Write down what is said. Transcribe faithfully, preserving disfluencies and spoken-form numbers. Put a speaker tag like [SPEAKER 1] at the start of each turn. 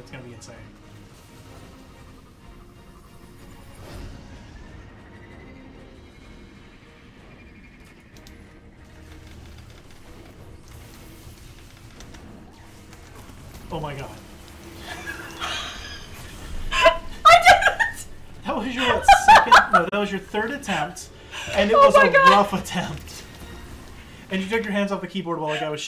[SPEAKER 1] It's gonna be insane. Oh my god.
[SPEAKER 2] I did it!
[SPEAKER 1] That was your what, second? No, that was your third attempt, and it
[SPEAKER 2] Oh
[SPEAKER 1] was
[SPEAKER 2] my
[SPEAKER 1] a
[SPEAKER 2] God.
[SPEAKER 1] rough attempt. And you took your hands off the keyboard while like I was